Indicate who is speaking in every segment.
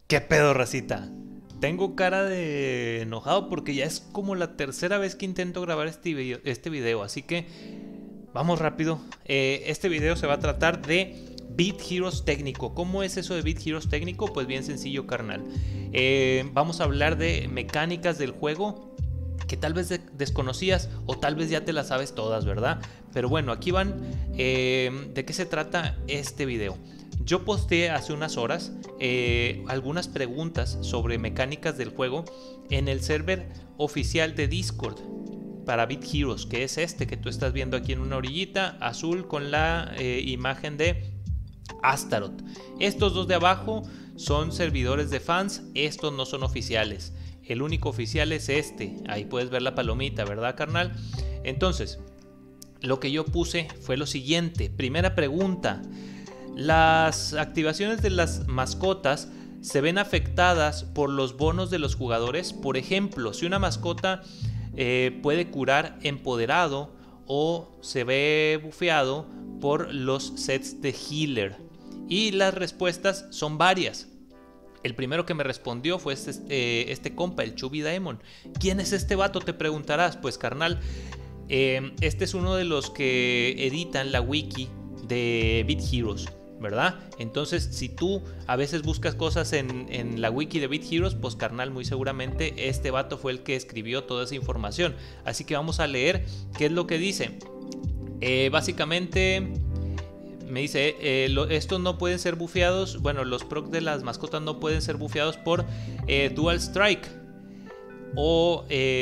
Speaker 1: ¿Qué pedo, racita? Tengo cara de enojado porque ya es como la tercera vez que intento grabar este video, así que vamos rápido. Este video se va a tratar de Beat Heroes técnico. ¿Cómo es eso de Beat Heroes técnico? Pues bien sencillo, carnal. Vamos a hablar de mecánicas del juego que tal vez desconocías o tal vez ya te las sabes todas, ¿verdad? Pero bueno, aquí van. ¿De qué se trata este video? Yo posteé hace unas horas algunas preguntas sobre mecánicas del juego en el server oficial de Discord para Beat Heroes, que es este que tú estás viendo aquí en una orillita azul con la imagen de Astaroth. Estos dos de abajo son servidores de fans, estos no son oficiales. El único oficial es este. Ahí puedes ver la palomita, ¿verdad, carnal? Entonces, lo que yo puse fue lo siguiente. Primera pregunta: ¿las activaciones de las mascotas se ven afectadas por los bonos de los jugadores? Por ejemplo, si una mascota puede curar empoderado o se ve bufeado por los sets de healer. Y las respuestas son varias. El primero que me respondió fue este compa, el Chubby Daemon. ¿Quién es este vato?, te preguntarás. Pues, carnal, este es uno de los que editan la wiki de Beat Heroes, ¿verdad? Entonces, si tú a veces buscas cosas en la wiki de Beat Heroes, pues, carnal, muy seguramente este vato fue el que escribió toda esa información. Así que vamos a leer qué es lo que dice. Básicamente me dice, estos no pueden ser bufeados. Bueno, los procs de las mascotas no pueden ser bufeados por Dual Strike o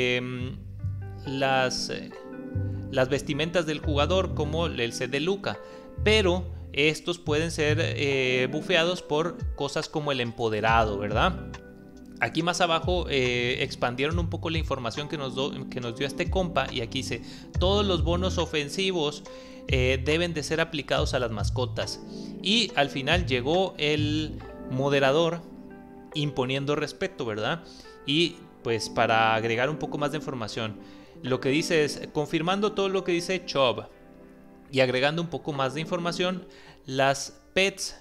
Speaker 1: las vestimentas del jugador, como el set de Luca. Pero estos pueden ser bufeados por cosas como el empoderado, ¿verdad? Aquí más abajo expandieron un poco la información que nos dio este compa, y aquí dice: todos los bonos ofensivos deben de ser aplicados a las mascotas. Y al final llegó el moderador imponiendo respeto, ¿verdad? Y pues para agregar un poco más de información, lo que dice es: confirmando todo lo que dice Chob y agregando un poco más de información, las pets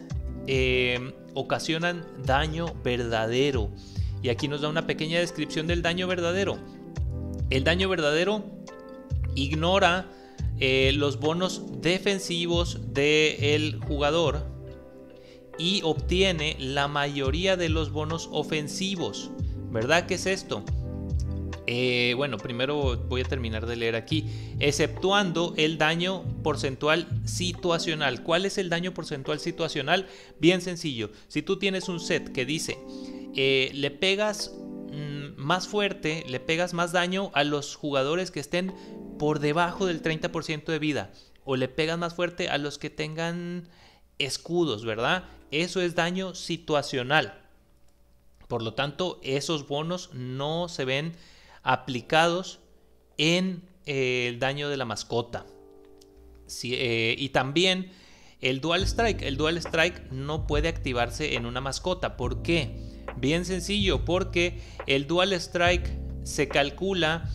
Speaker 1: ocasionan daño verdadero. Y aquí nos da una pequeña descripción del daño verdadero. El daño verdadero ignora los bonos defensivos del jugador y obtiene la mayoría de los bonos ofensivos, ¿verdad? ¿Qué es esto? Bueno, primero voy a terminar de leer aquí. Exceptuando el daño porcentual situacional. ¿Cuál es el daño porcentual situacional? Bien sencillo. Si tú tienes un set que dice le pegas más fuerte, le pegas más daño a los jugadores que estén por debajo del 30% de vida, o le pegas más fuerte a los que tengan escudos, ¿verdad? Eso es daño situacional. Por lo tanto, esos bonos no se ven aplicados en el daño de la mascota. Sí, y también el Dual Strike. El Dual Strike no puede activarse en una mascota. ¿Por qué? Bien sencillo, porque el Dual Strike se calcula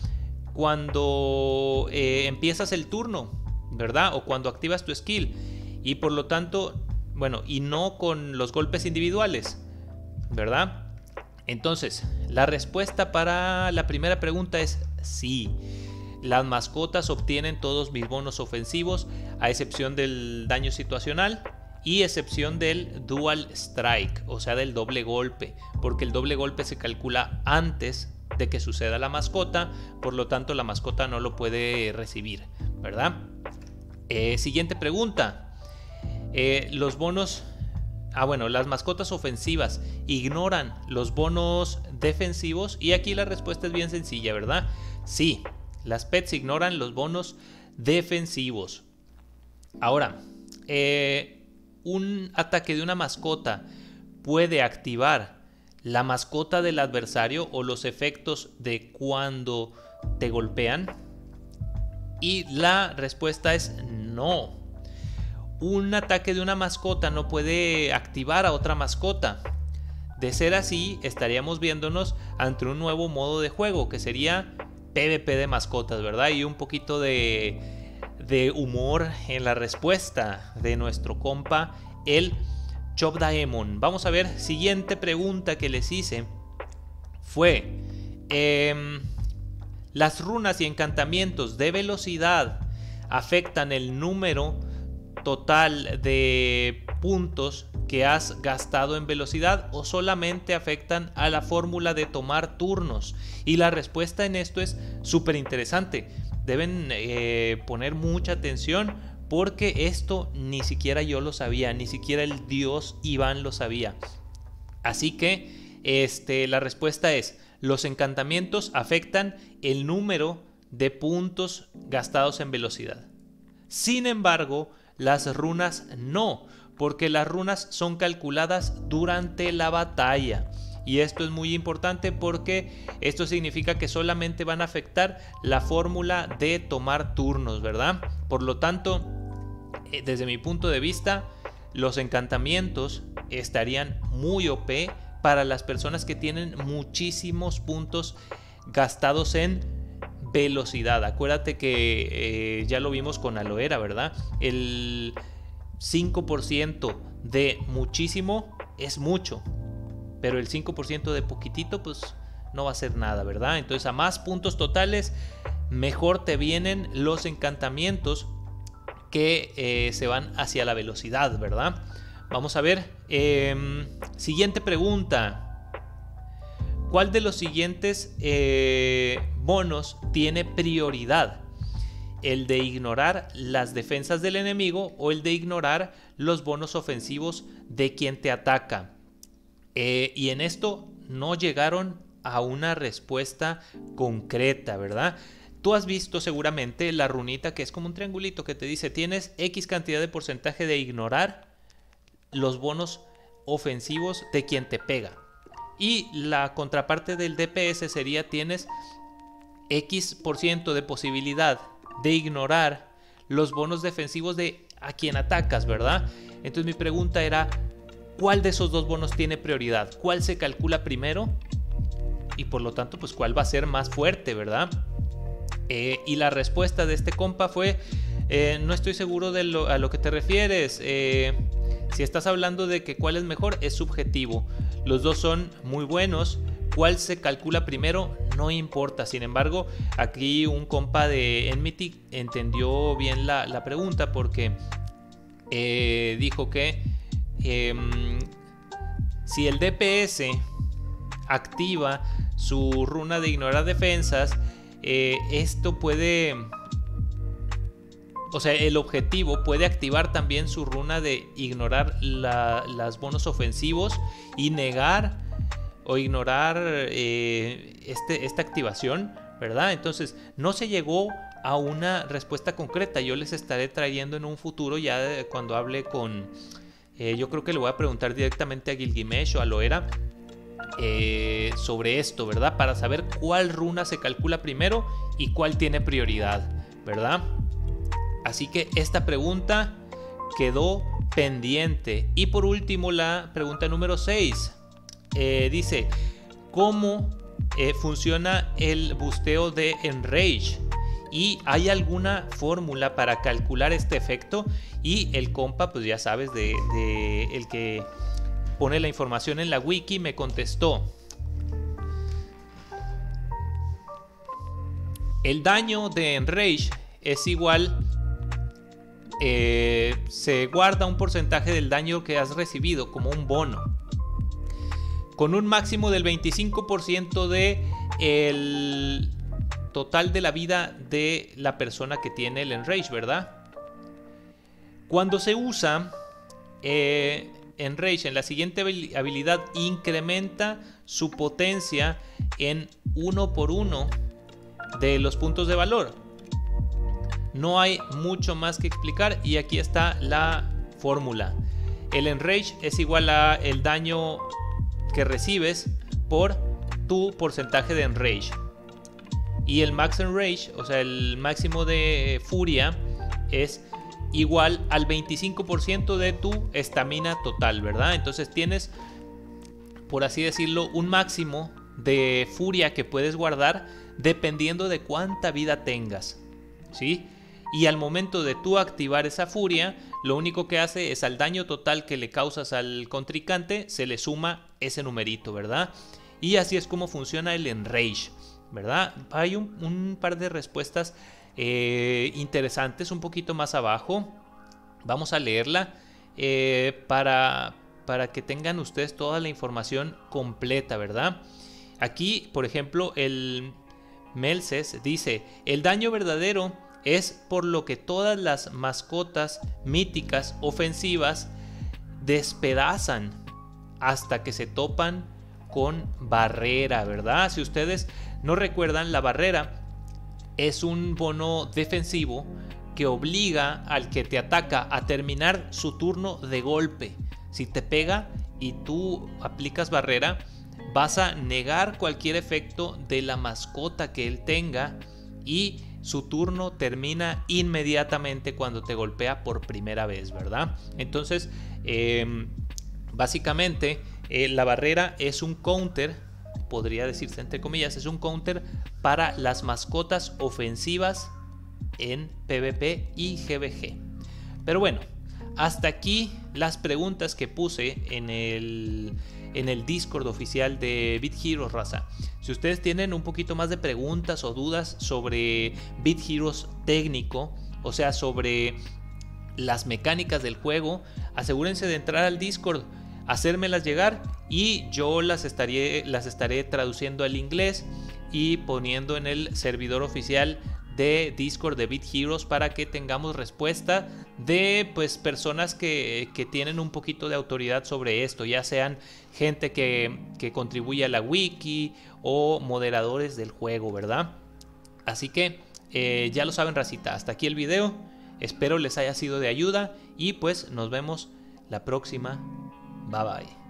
Speaker 1: cuando empiezas el turno, ¿verdad? O cuando activas tu skill. Y por lo tanto, bueno, y no con los golpes individuales, ¿verdad? Entonces, la respuesta para la primera pregunta es sí. Las mascotas obtienen todos mis bonos ofensivos, a excepción del daño situacional y excepción del Dual Strike, o sea, del doble golpe, porque el doble golpe se calcula antes de que suceda la mascota, por lo tanto la mascota no lo puede recibir, ¿verdad? Siguiente pregunta. Los bonos... bueno, las mascotas ofensivas ignoran los bonos defensivos, y aquí la respuesta es bien sencilla, ¿verdad? Sí, las pets ignoran los bonos defensivos. Ahora, un ataque de una mascota puede activar la mascota del adversario o los efectos de cuando te golpean. Y la respuesta es no. Un ataque de una mascota no puede activar a otra mascota. De ser así, estaríamos viéndonos ante un nuevo modo de juego, que sería PvP de mascotas, ¿verdad? Y un poquito de humor en la respuesta de nuestro compa, el Chop Daemon. Vamos a ver, siguiente pregunta que les hice fue: ¿las runas y encantamientos de velocidad afectan el número total de puntos que has gastado en velocidad o solamente afectan a la fórmula de tomar turnos? Y la respuesta en esto es súper interesante. Deben poner mucha atención porque esto ni siquiera yo lo sabía, ni siquiera el dios Iván lo sabía. Así que la respuesta es: los encantamientos afectan el número de puntos gastados en velocidad. Sin embargo, las runas no, porque las runas son calculadas durante la batalla. Y esto es muy importante porque esto significa que solamente van a afectar la fórmula de tomar turnos, ¿verdad? Por lo tanto, desde mi punto de vista, los encantamientos estarían muy OP para las personas que tienen muchísimos puntos gastados en velocidad. Acuérdate que ya lo vimos con Aloe Vera, ¿verdad? El 5% de muchísimo es mucho, pero el 5% de poquitito pues no va a ser nada, ¿verdad? Entonces, a más puntos totales, mejor te vienen los encantamientos que se van hacia la velocidad, ¿verdad? Vamos a ver. Siguiente pregunta. ¿Cuál de los siguientes bonos tiene prioridad? ¿El de ignorar las defensas del enemigo o el de ignorar los bonos ofensivos de quien te ataca? Y en esto no llegaron a una respuesta concreta, ¿verdad? Tú has visto seguramente la runita que es como un triangulito que te dice: tienes X cantidad de porcentaje de ignorar los bonos ofensivos de quien te pega. Y la contraparte del DPS sería: tienes X% de posibilidad de ignorar los bonos defensivos de a quien atacas, ¿verdad? Entonces mi pregunta era: ¿cuál de esos dos bonos tiene prioridad? ¿Cuál se calcula primero? Y por lo tanto, pues ¿cuál va a ser más fuerte, verdad? Y la respuesta de este compa fue: no estoy seguro a lo que te refieres. Si estás hablando de que cuál es mejor, es subjetivo. Los dos son muy buenos. ¿Cuál se calcula primero? No importa. Sin embargo, aquí un compa de Enmity entendió bien la pregunta, porque dijo que si el DPS activa su runa de ignorar defensas, esto puede... O sea, el objetivo puede activar también su runa de ignorar las bonos ofensivos y negar o ignorar esta activación, ¿verdad? Entonces, no se llegó a una respuesta concreta. Yo les estaré trayendo en un futuro, ya cuando hable con... yo creo que le voy a preguntar directamente a Gilgamesh o a Aloe Vera sobre esto, ¿verdad? Para saber cuál runa se calcula primero y cuál tiene prioridad, ¿verdad? Así que esta pregunta quedó pendiente. Y por último, la pregunta número 6. Dice: ¿cómo funciona el busteo de Enrage? ¿Y hay alguna fórmula para calcular este efecto? Y el compa, pues ya sabes, el que pone la información en la wiki, me contestó: el daño de Enrage es igual... se guarda un porcentaje del daño que has recibido como un bono, con un máximo del 25% de el total de la vida de la persona que tiene el Enrage, ¿verdad? Cuando se usa Enrage en la siguiente habilidad, incrementa su potencia en 1 por 1 de los puntos de valor. No hay mucho más que explicar y aquí está la fórmula. El Enrage es igual a el daño que recibes por tu porcentaje de Enrage. Y el Max Enrage, o sea, el máximo de furia, es igual al 25% de tu estamina total, ¿verdad? Entonces tienes, por así decirlo, un máximo de furia que puedes guardar dependiendo de cuánta vida tengas, ¿sí? y al momento de tú activar esa furia, lo único que hace es al daño total que le causas al contrincante, se le suma ese numerito, ¿verdad? Y así es como funciona el Enrage, ¿verdad? Hay un par de respuestas interesantes un poquito más abajo. Vamos a leerla para que tengan ustedes toda la información completa, ¿verdad? Aquí, por ejemplo, el Melces dice: el daño verdadero es por lo que todas las mascotas míticas ofensivas despedazan hasta que se topan con barrera, ¿verdad? Si ustedes no recuerdan, la barrera es un bono defensivo que obliga al que te ataca a terminar su turno de golpe. Si te pega y tú aplicas barrera, vas a negar cualquier efecto de la mascota que él tenga y su turno termina inmediatamente cuando te golpea por primera vez, ¿verdad? Entonces, básicamente, la barrera es un counter, podría decirse entre comillas, es un counter para las mascotas ofensivas en PvP y GvG. Pero bueno, hasta aquí las preguntas que puse en el Discord oficial de Beat Heroes, raza. Si ustedes tienen un poquito más de preguntas o dudas sobre Beat Heroes técnico, o sea, sobre las mecánicas del juego, asegúrense de entrar al Discord, hacérmelas llegar y yo las estaré traduciendo al inglés y poniendo en el servidor oficial de Discord de Beat Heroes para que tengamos respuesta de pues personas que tienen un poquito de autoridad sobre esto, ya sean gente que contribuye a la wiki o moderadores del juego, ¿verdad? Así que ya lo saben, racita, hasta aquí el video, espero les haya sido de ayuda y pues nos vemos la próxima. Bye bye.